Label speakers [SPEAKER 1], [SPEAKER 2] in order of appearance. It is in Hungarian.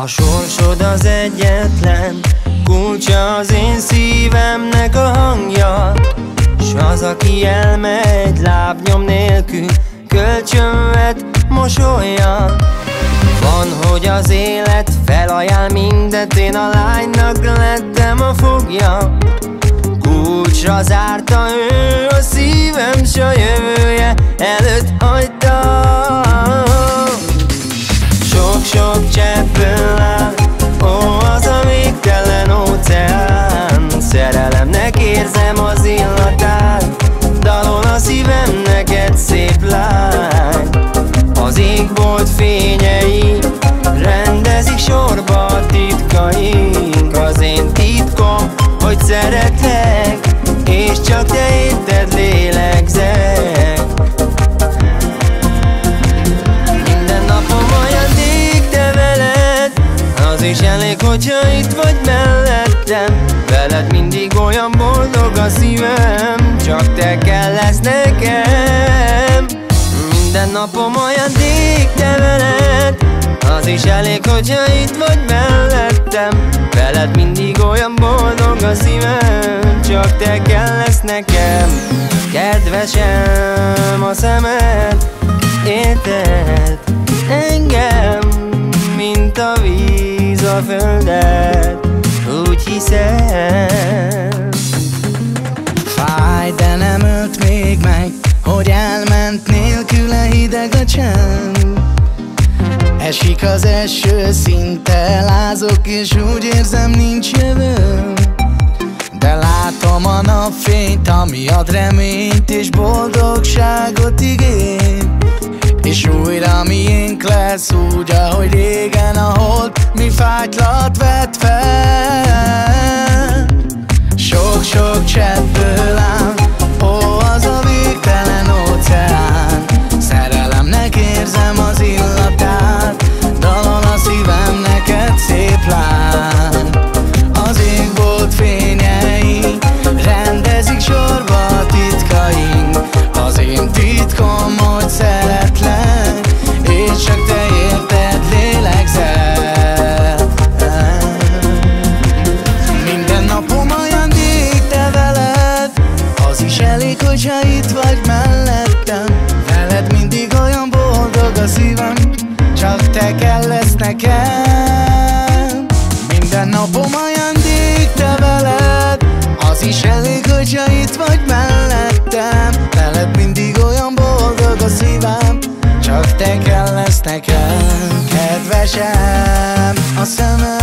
[SPEAKER 1] A sorsod az egyetlen kulcsa az én szívemnek a hangja, s az, aki elmegy lábnyom nélkül, kölcsönvet mosolya. Van, hogy az élet felajánl mindet, én a lánynak lettem a fogja. Kulcsra zárta ő a szívem, s a jövője előtt hagyta. Sok-sok cseppől áll, ó, az a végtelen óceán. Szerelemnek érzem az illatát, dalol a szívem neked, szép lány. Az égbolt fényei rendezik sorba a titkaink. Az én titkom, hogy szeretlek, és csak te érted lélegzek. Minden napom ajándék te veled, az is elég, hogyha itt vagy mellettem. Veled mindig olyan boldog a szívem, csak te kell lesz nekem. Minden napom ajándék te veled, az is elég, hogyha itt vagy mellettem. Veled mindig olyan boldog a szívem, csak te kell lesz nekem. Kedvesem, a szemed érted engem, mint a víz a földet, úgy hiszem.
[SPEAKER 2] Fáj, de nem ölt még meg, hogy elment nélküle hideg a csend. Esik az eső, szinte lázok, és úgy érzem, nincs jövőm. De látom a napfényt, ami ad reményt és boldogságot ígér. És újra miénk lesz, úgy, ahogy régen a hold mi fátylat vett fel. Sok-sok cseppből áll, ó, az a végtelen óceán. Szerelemnek érzem az illatát, dalol a szívem neked, szép lány. Az égbolt fényei rendezik sorba a titkaink. Az én titkom, hogy szeretlek, és csak te érted lélegzek. Minden napom ajándék te veled, az is elég, hogyha itt vagy mellettem. Veled mindig olyan boldog a szívem, csak te kell lesz nekem. Minden napom ajándék te veled, az is elég, hogyha itt vagy mellettem. Veled mindig olyan boldog a szívem, csak te kell lesz nekem. Kedvesem, a szemed